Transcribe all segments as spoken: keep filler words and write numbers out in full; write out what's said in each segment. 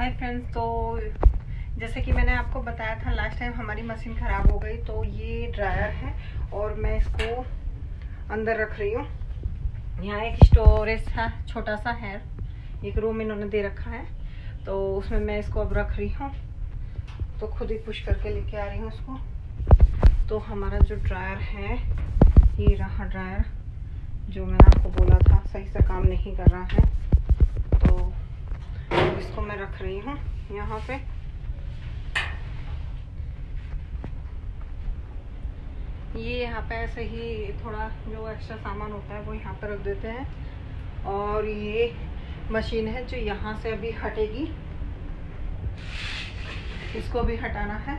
Hi friends, तो जैसे कि मैंने आपको बताया था लास्ट टाइम हमारी मशीन ख़राब हो गई। तो ये ड्रायर है और मैं इसको अंदर रख रही हूँ। यहाँ एक स्टोरेज था, छोटा सा है, एक रूम इन्होंने दे रखा है, तो उसमें मैं इसको अब रख रही हूँ। तो खुद ही पुश करके लेके आ रही हूँ इसको। तो हमारा जो ड्रायर है, ये रहा ड्रायर, जो मैंने आपको बोला था सही से काम नहीं कर रहा है। तो इसको मैं रख रही हूँ यहाँ पे। ये यहाँ पे ऐसे ही थोड़ा जो एक्स्ट्रा सामान होता है वो यहाँ पे रख देते हैं। और ये मशीन है जो यहाँ से अभी हटेगी, इसको भी हटाना है।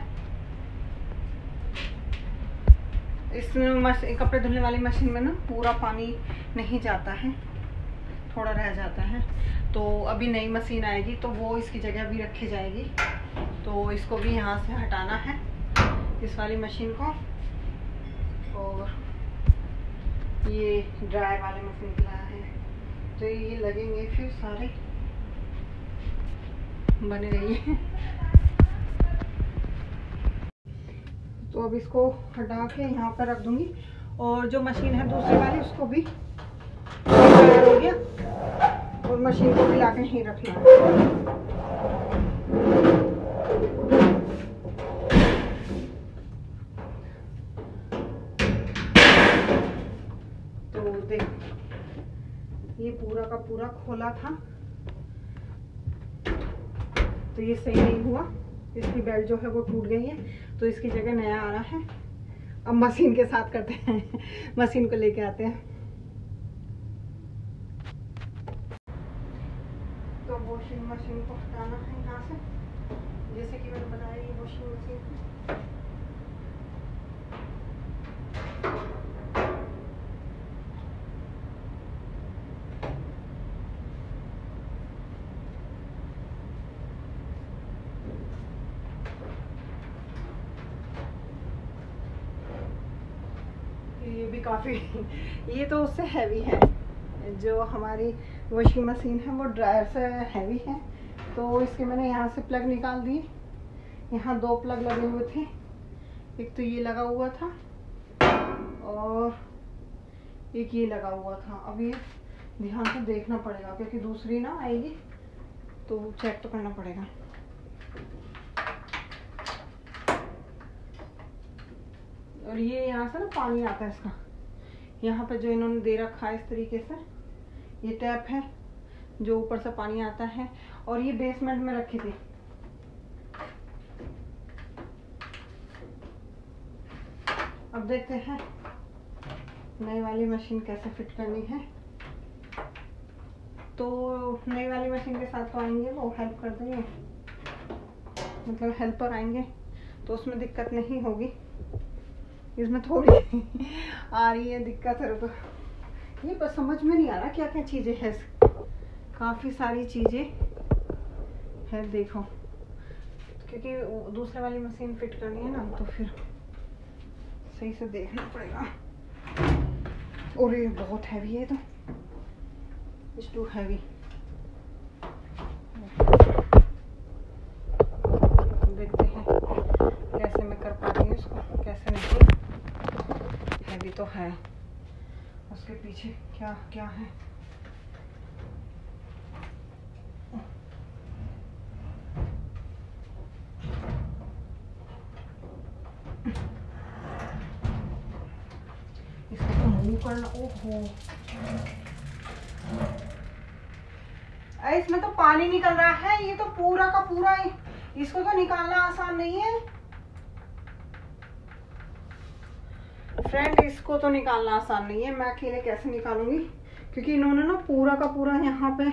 इस कपड़े धुलने वाली मशीन में ना पूरा पानी नहीं जाता है, थोड़ा रह जाता है। तो अभी नई मशीन आएगी तो वो इसकी जगह भी रखी जाएगी। तो इसको भी यहाँ से हटाना है, इस वाली मशीन को। और ये ड्रायर वाले मशीन निकला है, तो ये लगेंगे फिर सारे, बने रहिए। तो अब इसको हटा के यहाँ पर रख दूंगी। और जो मशीन है दूसरी वाली, उसको भी हो गया, और मशीन को भी लाके ही रखना है। तो देख, ये पूरा का पूरा खोला था, तो ये सही नहीं हुआ। इसकी बेल्ट जो है वो टूट गई है, तो इसकी जगह नया आ रहा है। अब मशीन के साथ करते हैं, मशीन को लेके आते हैं। तो वॉशिंग मशीन को हटाना है यहाँ से, जैसे कि मैंने बताया ये वॉशिंग मशीन है। ये भी काफ़ी ये तो उससे हैवी है, जो हमारी वॉशिंग मशीन है वो ड्रायर से हैवी है। तो इसके मैंने यहाँ से प्लग निकाल दिए। यहाँ दो प्लग लगे हुए थे, एक तो ये लगा हुआ था और एक ये लगा हुआ था। अब ये ध्यान से देखना पड़ेगा, क्योंकि दूसरी ना आएगी तो चेक तो करना पड़ेगा। और ये यहाँ से ना पानी आता है इसका, यहाँ पे जो इन्होंने दे रखा है इस तरीके से, ये टैप है जो ऊपर से पानी आता है। और ये बेसमेंट में रखी थी। अब देखते हैं नई वाली मशीन कैसे फिट करनी है। तो नई वाली मशीन के साथ तो आएंगे वो, हेल्प कर देंगे, मतलब हेल्पर आएंगे, तो उसमें दिक्कत नहीं होगी। इसमें थोड़ी आ रही है दिक्कत है। तो ये बस समझ में नहीं आ रहा क्या क्या चीज़ें हैं, काफ़ी सारी चीज़ें है देखो, क्योंकि दूसरे वाली मशीन फिट करनी है ना, तो फिर सही से देखना पड़ेगा। और ये बहुत हैवी है, तो इट्स टू हैवी। देखते हैं कैसे मैं कर पाती हूँ इसको, कैसे नहीं। हैवी तो है, उसके पीछे क्या क्या है। इसको तो मूव करना, ओहो, इसमें तो पानी निकल रहा है। ये तो पूरा का पूरा, इसको तो निकालना आसान नहीं है फ्रेंड, इसको तो निकालना आसान नहीं है। मैं अकेले कैसे निकालूंगी, क्योंकि इन्होंने ना पूरा का पूरा यहाँ पे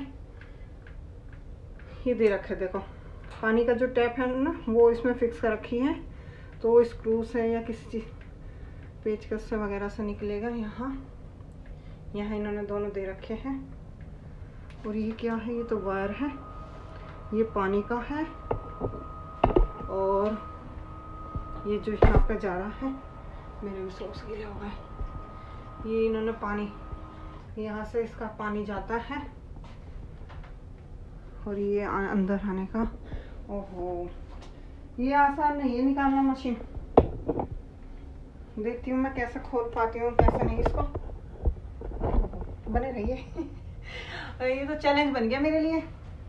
ये दे रखे। देखो, पानी का जो टैप है ना वो इसमें फिक्स कर रखी है। तो स्क्रू से या किसी चीज पेचकस से वगैरह से निकलेगा। यहाँ यहाँ इन्होंने दोनों दे रखे हैं। और ये क्या है, ये तो वायर है, ये पानी का है। और ये जो यहाँ पे जा रहा है, मेरे भी सॉक्स गीले हो गए। ये इन्होंने पानी, यहाँ से इसका पानी जाता है और ये अंदर आने का। ओहो, ये आसान नहीं है निकालना मशीन। देखती हूँ मैं कैसे खोल पाती हूँ कैसे नहीं इसको। बने रहिए। ये तो चैलेंज बन गया मेरे लिए।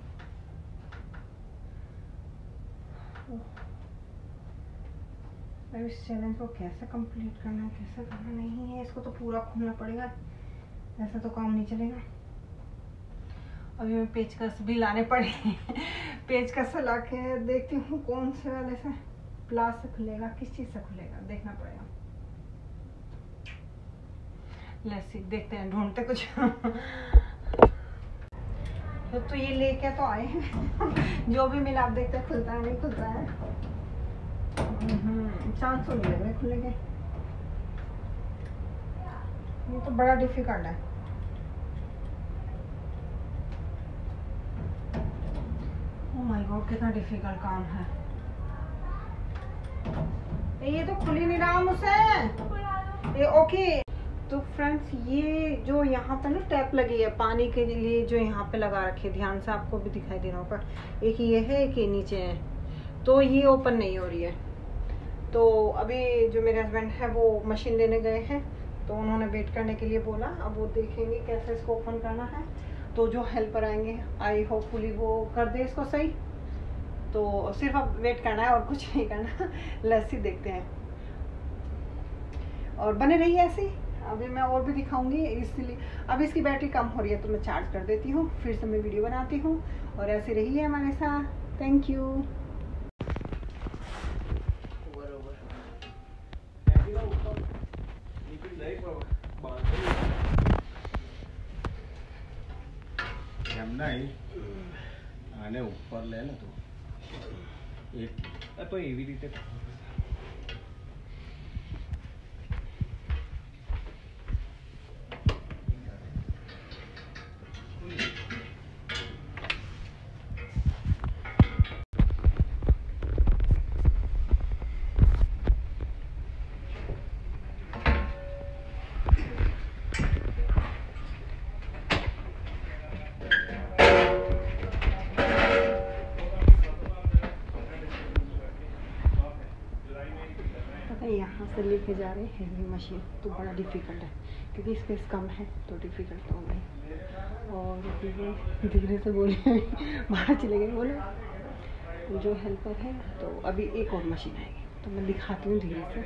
अब इस चैलेंज को कैसे कंप्लीट करना है, कैसे करना नहीं है, इसको तो पूरा खोलना पड़ेगा, ऐसा तो काम नहीं चलेगा। अभी मैं पेचकस भी लाने पड़े। पेचकस ला के देखती हूँ कौन से वाले से प्लास से खुलेगा, किस चीज़ से खुलेगा, देखना पड़ेगा। लेट्स सी, देखते हैं, ढूंढते कुछ। तो, तो ये लेके तो आए हैं। जो भी मिला आप देखते हैं खुलता है नहीं खुलता है। चांस तो नहीं लग रहे खुलेंगे। ये तो बड़ा डिफिकल्ट है। ओह माय गॉड, कितना डिफिकल्ट काम है। ये तो खुल ही नहीं रहा मुझसे। ये ओके। तो फ्रेंड्स, ये जो यहाँ पे ना टैप लगी है पानी के लिए, जो यहाँ पे लगा रखी है, ध्यान से आपको भी दिखाई दे रहा होगा। एक ये है, एक ये नीचे है, तो ये ओपन नहीं हो रही है। तो अभी जो मेरे हस्बैंड है वो मशीन लेने गए हैं, तो उन्होंने वेट करने के लिए बोला। अब वो देखेंगे कैसे इसको ओपन करना है। तो जो हेल्पर आएंगे, आई होपफुली वो कर दे इसको सही। तो सिर्फ अब वेट करना है और कुछ नहीं करना। लस्सी देखते हैं और बने रही है ऐसी। अभी मैं और भी दिखाऊंगी, इसलिए अब इसकी बैटरी कम हो रही है तो मैं चार्ज कर देती हूँ, फिर से मैं वीडियो बनाती हूँ। और ऐसे रही है हमारे साथ। Thank you. આને ઉપર લે ને તો એક તો એવી રીતે यहाँ से लेके जा रहे हैं ये मशीन, तो बड़ा डिफ़िकल्ट है क्योंकि स्पेस कम है, तो डिफ़िकल्ट तो होगा। और धीरे धीरे से बोले बाहर चले गए बोले जो हेल्पर है। तो अभी एक और मशीन आएगी तो मैं दिखाती हूँ धीरे से।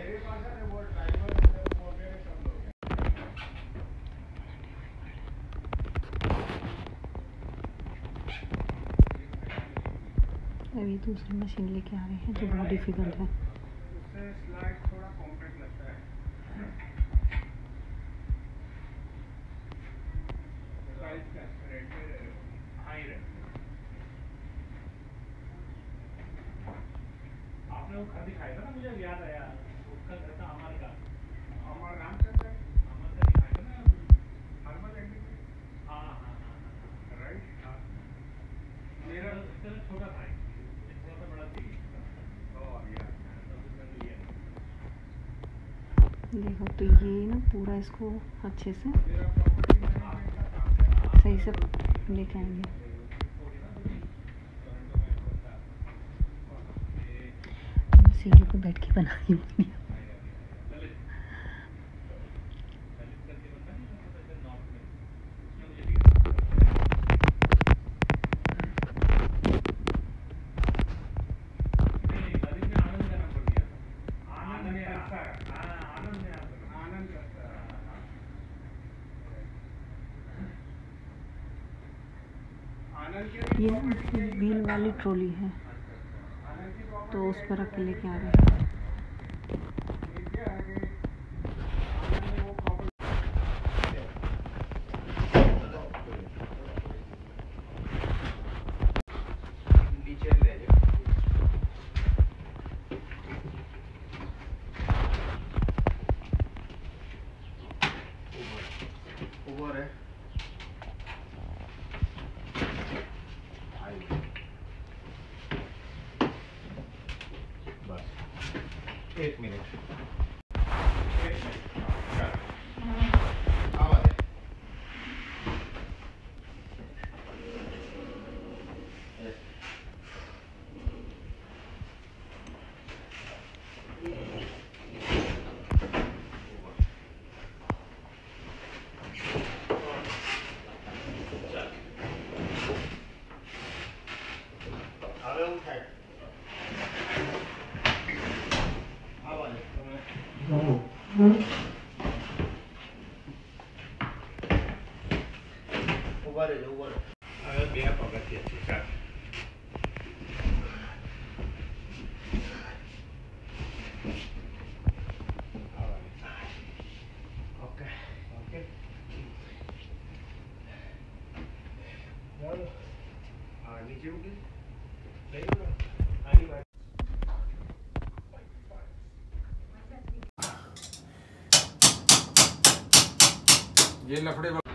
अभी दूसरी मशीन लेके आ रहे हैं तो बड़ा डिफ़िकल्ट है। स्लाइड थोड़ा कॉम्पैक्ट लगता है। साइज का रेड हाई रेड। आपने वो घर दिखाया था ना, मुझे याद आया, उसका घर था अमर का। अमर नाम क्या था? अमर का दिखाया था ना, हर्बल एग्रीकल्चर। हाँ हाँ हाँ राइट। हाँ मेरा उसका छोटा था, थोड़ा सा बड़ा थी। देखो तो ये ना पूरा इसको अच्छे से सही से लेके आएंगे। सीढ़ी को बैठ के बनानी पड़ी। ये व्हील वाली ट्रॉली है तो उस पर रख के लेके आ रहे हैं। एक मिनट ઉભા રહેજો ઉભા રહે. હવે બે પગથિયા છે ચાલ. ઓકે ઓકે ચાલો હા નીચે ઉતરી લઈ લો આની વાત. ये लफड़े